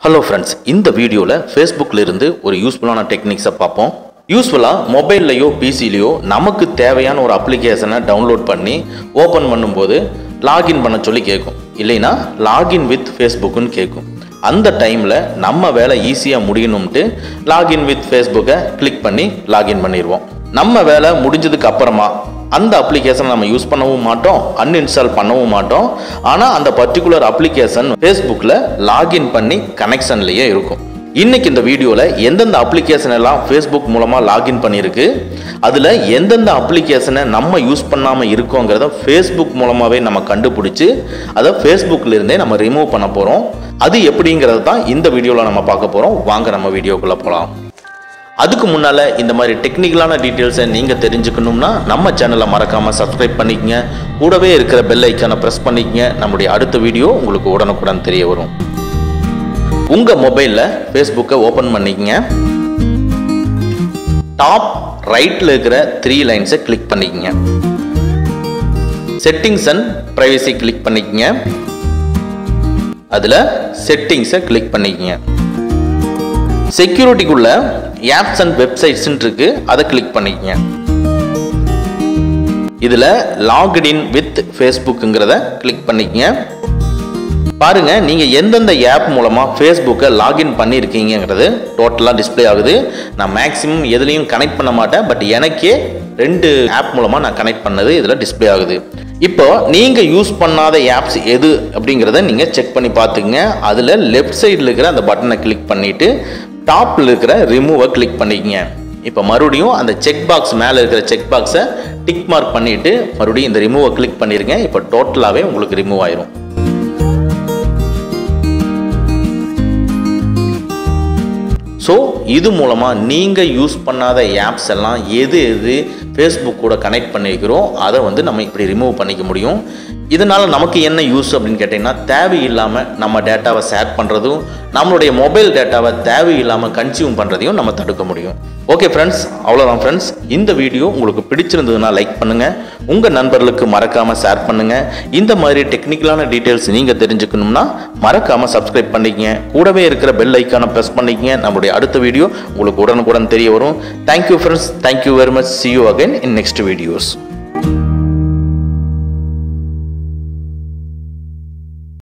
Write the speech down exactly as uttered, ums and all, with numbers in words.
Hello friends, இந்த வீடியோல Facebookல இருந்து ஒரு யூஸ்ஃபுல்லான டெக்னிக்ஸை பார்ப்போம். யூஸ்ஃபுல்லா மொபைல்லையோ பிசிலையோ நமக்கு தேவையான ஒரு அப்ளிகேஷனை டவுன்லோட் பண்ணி ஓபன் பண்ணும்போது லாகின் பண்ண சொல்லி கேட்கும். இல்லைனா லாகின் வித் ஃபேஸ்புக்னு கேட்கும். அந்த டைம்ல நம்ம வேலை ஈஸியா முடியணும்ட்டு லாகின் வித் ஃபேஸ்புக்கை கிளிக் பண்ணி லாகின் பண்ணிடுவோம். நம்ம வேலை முடிஞ்சதுக்கு அப்புறமா அந்த அப்ளிகேஷன் நம்ம யூஸ் பண்ணவும் மாட்டோம், அன்இன்ஸ்டால் பண்ணவும் மாட்டோம். ஆனால் அந்த பர்டிகுலர் அப்ளிகேஷன் ஃபேஸ்புக்கில் லாகின் பண்ணி கனெக்ஷன்லேயே இருக்கும். இன்னைக்கு இந்த வீடியோவில் எந்தெந்த அப்ளிகேஷன் எல்லாம் ஃபேஸ்புக் மூலமாக லாகின் பண்ணியிருக்கு, அதில் எந்தெந்த அப்ளிகேஷனை நம்ம யூஸ் பண்ணாமல் இருக்கோங்கிறத ஃபேஸ்புக் மூலமாகவே நம்ம கண்டுபிடிச்சி அதை ஃபேஸ்புக்கிலிருந்தே நம்ம ரிமூவ் பண்ண போகிறோம். அது எப்படிங்கிறது தான் இந்த வீடியோவில் நம்ம பார்க்க போகிறோம். வாங்க நம்ம வீடியோக்குள்ளே போகலாம். அதுக்கு முன்னால் இந்த மாதிரி டெக்னிக்கலான டீட்டெயில்ஸை நீங்கள் தெரிஞ்சுக்கணும்னா நம்ம சேனலை மறக்காமல் சப்ஸ்கிரைப் பண்ணிக்கங்க. கூடவே இருக்கிற பெல் ஐக்கானை ப்ரெஸ் பண்ணிக்கங்க. நம்முடைய அடுத்த வீடியோ உங்களுக்கு உடனுக்குடன் தெரிய வரும். உங்கள் மொபைலில் ஃபேஸ்புக்கை ஓப்பன் பண்ணிக்கங்க. டாப் ரைட்டில் இருக்கிற த்ரீ லைன்ஸை கிளிக் பண்ணிக்கங்க. செட்டிங்ஸ் அண்ட் ப்ரைவசி கிளிக் பண்ணிக்கங்க. அதில் செட்டிங்ஸை கிளிக் பண்ணிக்கங்க. செக்யூரிட்டிக்குள்ள ஆப்ஸ் அண்ட் வெப்சைட்ஸ் இருக்கு, அதை கிளிக் பண்ணிக்கங்க. இதுல லாகின் வித் ஃபேஸ்புக்ங்கிறத கிளிக் பண்ணிக்கங்க. பாருங்க, நீங்க எந்தெந்த ஆப் மூலமா ஃபேஸ்புக்கை லாகின் பண்ணியிருக்கீங்கிறது டோட்டலா டிஸ்பிளே ஆகுது. நான் மேக்ஸிமம் எதுலையும் கனெக்ட் பண்ண மாட்டேன், பட் எனக்கே ரெண்டு ஆப் மூலமா நான் கனெக்ட் பண்ணது இதுல டிஸ்பிளே ஆகுது. இப்போ நீங்க யூஸ் பண்ணாத ஆப்ஸ் எது அப்படிங்கிறத நீங்க செக் பண்ணி பார்த்துங்க. அதுல லெஃப்ட் சைடில் இருக்கிற அந்த பட்டனை கிளிக் பண்ணிட்டு டாப்ல இருக்கிற ரிமூவை கிளிக் பண்ணிக்கங்க. இப்போ மறுபடியும் அந்த செக் பாக்ஸ் மேலே இருக்கிற செக் பாக்ஸை டிக் மார்க் பண்ணிட்டு மறுபடியும் இந்த ரிமூவை கிளிக் பண்ணிருங்க. இப்போ டோட்டலாகவே உங்களுக்கு ரிமூவ் ஆயிரும். ஸோ இது மூலமாக நீங்கள் யூஸ் பண்ணாத ஆப்ஸ் எல்லாம் எது எது ஃபேஸ்புக் கூட கனெக்ட் பண்ணிக்கிறோம் அதை வந்து நம்ம இப்படி ரிமூவ் பண்ணிக்க முடியும். இதனால் நமக்கு என்ன யூஸ் அப்படின்னு கேட்டிங்கன்னா, தேவையில்லாமல் நம்ம டேட்டாவை ஷேர் பண்ணுறதும் நம்மளுடைய மொபைல் டேட்டாவை தேவையில்லாமல் கன்சியூம் பண்ணுறதையும் நம்ம தடுக்க முடியும். ஓகே ஃப்ரெண்ட்ஸ், அவ்வளோதான் ஃப்ரெண்ட்ஸ். இந்த வீடியோ உங்களுக்கு பிடிச்சிருந்ததுன்னா லைக் பண்ணுங்கள், உங்கள் நண்பர்களுக்கு மறக்காமல் ஷேர் பண்ணுங்கள். இந்த மாதிரி டெக்னிக்கலான டீட்டெயில்ஸ் நீங்கள் தெரிஞ்சுக்கணும்னா மறக்காமல் சப்ஸ்கிரைப் பண்ணிக்கங்க. கூடவே இருக்கிற பெல் ஐக்கானை ப்ரெஸ் பண்ணிக்கங்க. நம்மளுடைய அடுத்த வீடியோ உங்களுக்கு உடனுக்குடன் தெரிய வரும். Thank you friends, thank you very much. see you again in next videos.